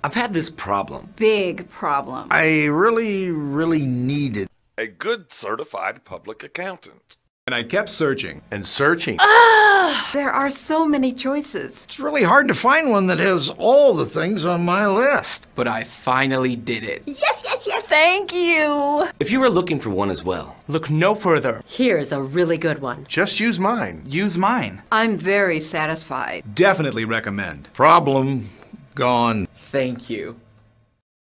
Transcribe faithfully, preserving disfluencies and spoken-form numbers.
I've had this problem. Big problem. I really, really needed a good certified public accountant. And I kept searching. and searching. Ah, there are so many choices. It's really hard to find one that has all the things on my list. But I finally did it. Yes, yes, yes. Thank you. If you were looking for one as well, Look no further. Here's a really good one. Just use mine. Use mine. I'm very satisfied. Definitely recommend. Problem gone. Thank you.